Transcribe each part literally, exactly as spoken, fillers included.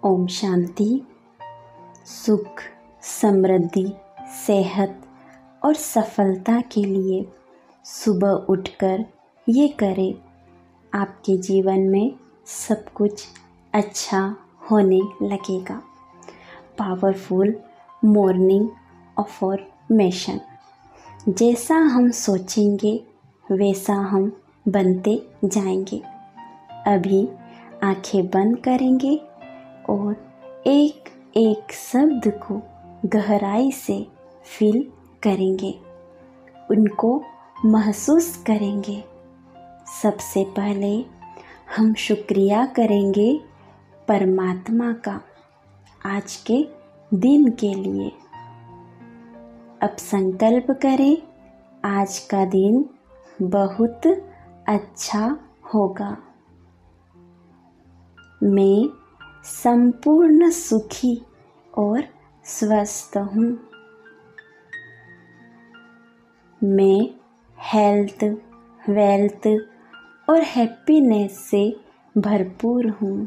ओम शांति। सुख, समृद्धि, सेहत और सफलता के लिए सुबह उठकर ये करें, आपके जीवन में सब कुछ अच्छा होने लगेगा। Powerful morning affirmation. जैसा हम सोचेंगे वैसा हम बनते जाएंगे। अभी आंखें बंद करेंगे और एक एक शब्द को गहराई से फील करेंगे, उनको महसूस करेंगे। सबसे पहले हम शुक्रिया करेंगे परमात्मा का आज के दिन के लिए। अब संकल्प करें, आज का दिन बहुत अच्छा होगा। मैं संपूर्ण सुखी और स्वस्थ हूँ। मैं हेल्थ, वेल्थ और हैप्पीनेस से भरपूर हूँ।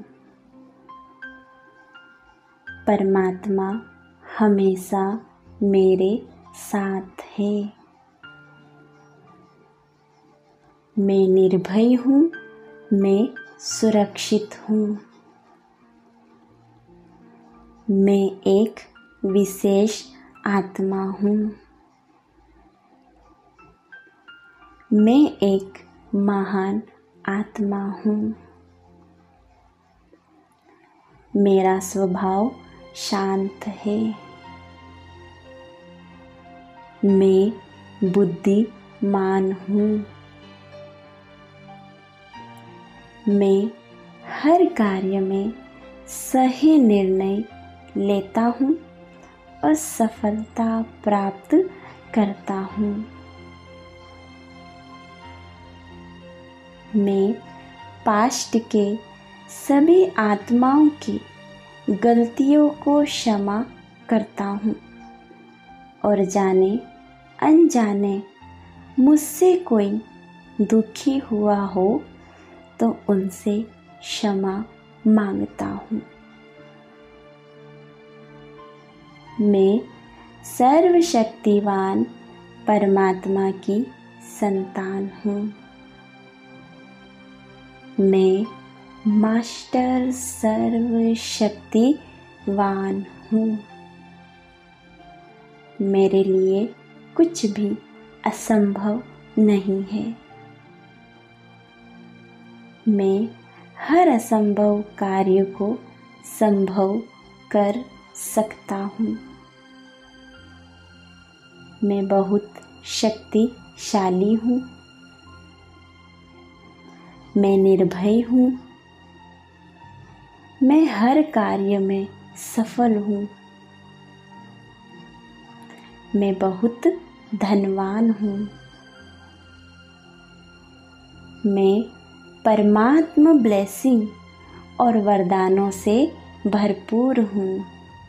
परमात्मा हमेशा मेरे साथ है। मैं निर्भय हूँ, मैं सुरक्षित हूँ। मैं एक विशेष आत्मा हूँ। मैं एक महान आत्मा हूँ। मेरा स्वभाव शांत है। मैं बुद्धिमान हूँ। मैं हर कार्य में सही निर्णय लेता हूँ और सफलता प्राप्त करता हूँ। मैं पास्ट के सभी आत्माओं की गलतियों को क्षमा करता हूँ और जाने अनजाने मुझसे कोई दुखी हुआ हो तो उनसे क्षमा मांगता हूँ। मैं सर्वशक्तिवान परमात्मा की संतान हूँ। मैं मास्टर सर्वशक्तिवान हूँ। मेरे लिए कुछ भी असंभव नहीं है। मैं हर असंभव कार्य को संभव कर सकता हूँ। मैं बहुत शक्तिशाली हूँ। मैं निर्भय हूँ। मैं हर कार्य में सफल हूँ। मैं बहुत धनवान हूँ। मैं परमात्मा ब्लेसिंग और वरदानों से भरपूर हूँ।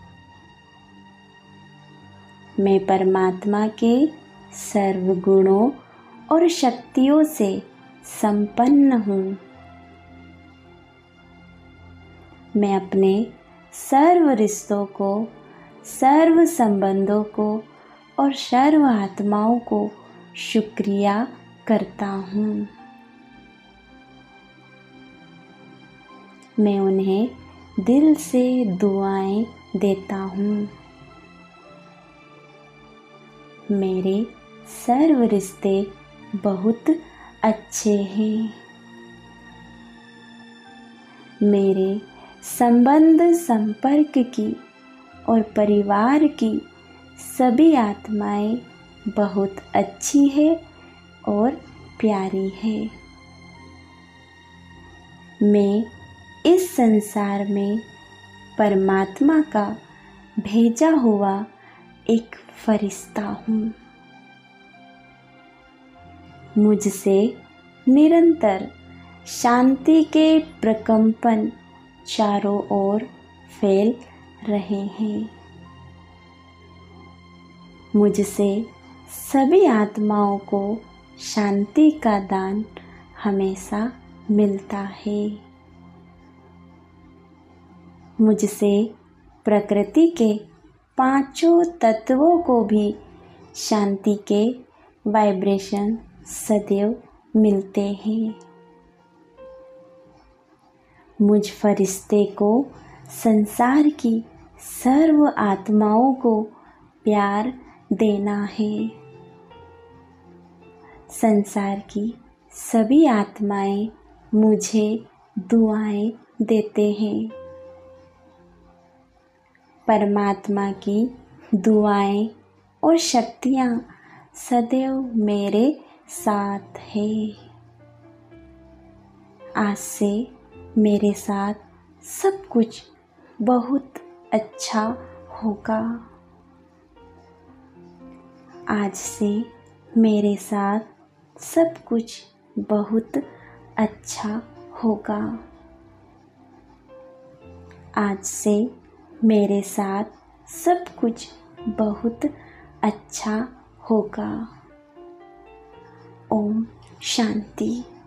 मैं परमात्मा के सर्व गुणों और शक्तियों से संपन्न हूँ। मैं अपने सर्व रिश्तों को, सर्व संबंधों को और सर्व आत्माओं को शुक्रिया करता हूँ। मैं उन्हें दिल से दुआएं देता हूँ। मेरे सर्व रिश्ते बहुत अच्छे हैं। मेरे संबंध, संपर्क की और परिवार की सभी आत्माएं बहुत अच्छी है और प्यारी है। मैं इस संसार में परमात्मा का भेजा हुआ एक फरिश्ता हूँ। मुझसे निरंतर शांति के प्रकंपन चारों ओर फैल रहे हैं। मुझसे सभी आत्माओं को शांति का दान हमेशा मिलता है। मुझसे प्रकृति के पांचों तत्वों को भी शांति के वाइब्रेशन सदैव मिलते हैं। मुझ फरिश्ते को संसार की सर्व आत्माओं को प्यार देना है। संसार की सभी आत्माएं मुझे दुआएं देते हैं। परमात्मा की दुआएं और शक्तियाँ सदैव मेरे साथ है। आज से मेरे साथ सब कुछ बहुत अच्छा होगा। आज से मेरे साथ सब कुछ बहुत अच्छा होगा। आज से मेरे साथ सब कुछ बहुत अच्छा होगा। ओम शांति।